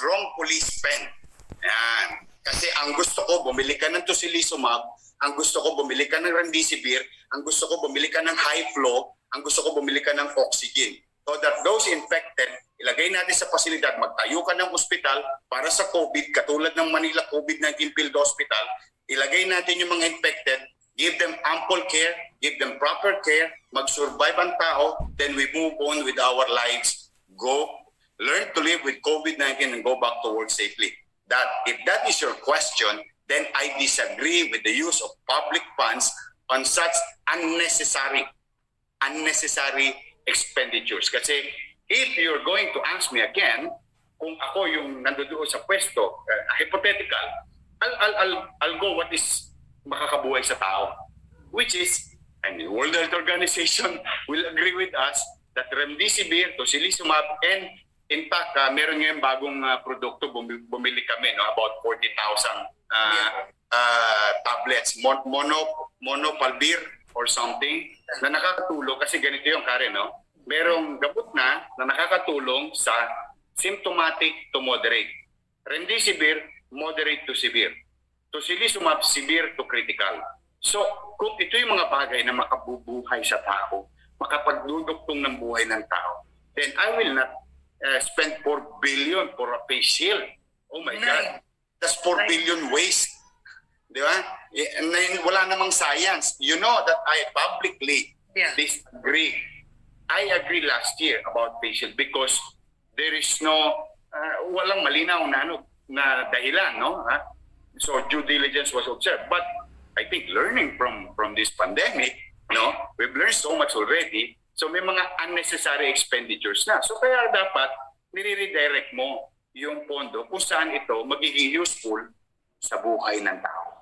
wrongfully spent. Yan. Kasi ang gusto ko, bumili ka ng tocilizumab, ang gusto ko, bumili ka ng remdesivir, ang gusto ko, bumili ka ng high flow, ang gusto ko, bumili ka ng oxygen. So that those infected, ilagay natin sa pasilidad, magtayo ka ng ospital para sa COVID, katulad ng Manila COVID-19 Field Hospital, ilagay natin yung mga infected, give them ample care, give them proper care, mag-survive ang tao, then we move on with our lives. Go, learn to live with COVID-19 and go back to work safely. That if that is your question, then I disagree with the use of public funds on such unnecessary expenditures. Kasi if you're going to ask me again, kung ako yung nandoon sa pwesto, hypothetical, I'll go what is makakabuhay sa tao. Which is, and the World Health Organization will agree with us that remdesivir, tocilizumab, and in fact, meron ngayon bagong produkto, bumili kami, no, about 40,000 tablets, monopalvir or something, na nakakatulong, kasi ganito yung Karen, no? Merong gamot na nakakatulong sa symptomatic to moderate. Remdesivir, moderate to severe. Tocilizumab, severe to critical. So, kung ito yung mga bagay na makabubuhay sa tao, makapagdudugtong ng buhay ng tao, then I will not spend 4 billion for a face shield. Oh my God. That's 4 billion waste. Di ba? Wala namang science. You know that I publicly disagree. I agree last year about face shield because there is no, walang malinaw na dahilan, no? So due diligence was observed. But I think learning from this pandemic, no, we've learned so much already. So may mga unnecessary expenditures na. So kaya dapat nire-redirect mo yung pondo kung saan ito magiging useful sa buhay ng tao.